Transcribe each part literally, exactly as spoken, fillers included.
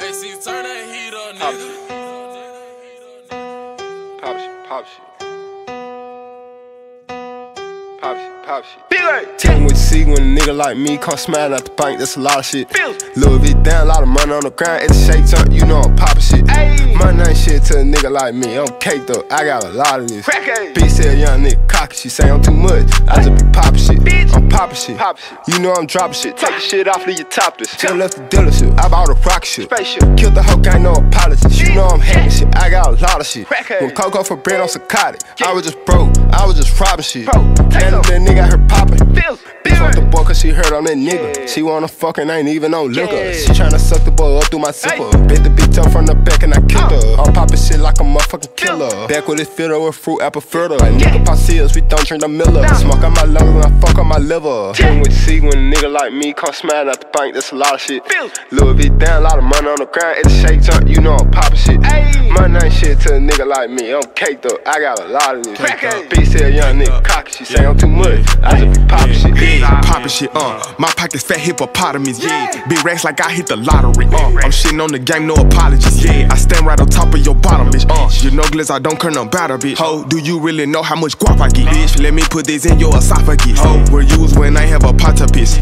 Hey, see, turn that heat up, nigga. Pop shit, pop shit. Pop shit, pop shit. Fizzle! Tell me what you see when a nigga like me come smiling out the bank, that's a lot of shit. Fizzle! Louis V down, a lot of money on the ground, it's a shake jump, you know I'm poppin' shit. Ayy! Money ain't shit to a nigga like me, I'm caked up, I got a lot of this. B said young nigga cocky, she say I'm too much, I just be poppin' shit. Bitch. I'm poppin' shit. Pop shit. You know I'm droppin' shit, take the shit off, leave you topless. Just left the dealership, I bought a rocket ship. Spaceship. Killed the hoe, ain't no apologies. You know I'm hacking shit, I got a lot of shit. When Coco for bread, I'm psychotic. I was just broke, I was just robbing shit. Bro, and that nigga got her poppin'. Bitch want the boy cause she heard I'm that nigga. Yeah. She wanna fuck and ain't even on liquor. Yeah. She tryna suck the boy up through my zipper. Hey. Bit the bitch up from the back and I killed her. I'm poppin' shit like a motherfucking killer. Back with this filter with fruit apple filter. Like nigga pop seals, we don't drink the Miller. Nah. Smoke on my lungs when I fuck on my liver. Tell me what you see when a nigga like me come smiling out the bank, that's a lot of shit. Louis V down, a lot of money on the ground, it's a shake jump, you know I'm poppin' shit. Ay. Money ain't shit to a nigga like me, I'm caked up, I got a lot of this. B said young nigga cocky, she say I'm too much, I just be poppin' shit. Yeah, poppin' shit, uh. My pockets fat hippopotamus, yeah. Big racks like I hit the lottery, uh. I'm shitting on the game, no apologies, yeah. I stand right on top of your bottom, bitch, uh. You know glitz, I don't turn on batter, bitch. Ho, do you really know how much guap I get, bitch? Let me put this in your esophagus. Ho, where you was when I have a pot to piss.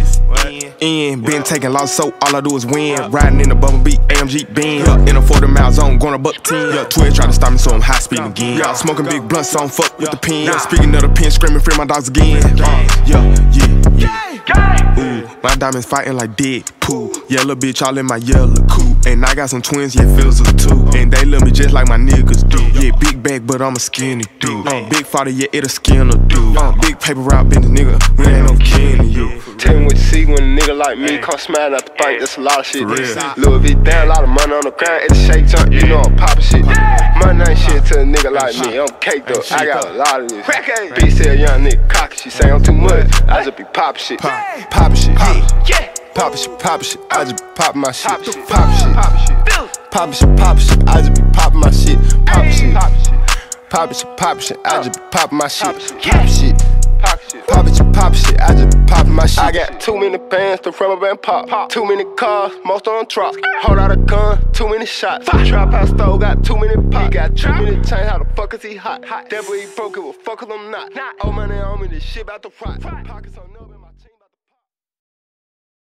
In, been taking loss, so all I do is win. Riding in the Bumblebee A M G Benz. In a forty mile zone, going a buck ten. Yeah, Twitch try to stop me, so I'm high speeding again. Yeah, smoking big blunts, so I'm fuck with the pen. Yeah, speaking of the pen, screaming free my dogs again. Uh, yeah, yeah, yeah. Ooh, my diamonds fighting like Deadpool. Yellow bitch all in my yellow coupe. And I got some twins, yeah, Fizzle too. And they love me just like my niggas do. Yeah, big bag, but I'm a skinny dude. Uh, big father, yeah, it'll skin a dude. Uh, big paper route, been a nigga, we ain't no kin to you. Tell me what you see when a nigga like me come smiling out the bank, that's a lot of shit. Louis V down, a lot of money on the ground, it's a shake jump, you know I'm poppin' shit. Money ain't shit to a nigga like me, I'm caked up, I got a lot of this. B said young nigga cocky, she say I'm too much, I just be poppin' shit. Poppin' shit, poppin' shit, poppin' shit, I just be poppin' my shit. Poppin' shit, poppin' shit, poppin' shit, I just be poppin' my shit. Poppin' shit, poppin' shit, poppin' shit, I just be poppin' my shit. Poppin' shit. Poppin' shit, poppin' shit, I just be poppin' my shit. I got too many bands to rubber band pop. pop. Too many cars, most on trucks. Hold out a gun, too many shots. Trap house stove, got too many pops. He got too many chains, how the fuck is he hot? That boy he broke it, well fuck 'cause I'm not. Old money on me, this shit about to rot. Pockets on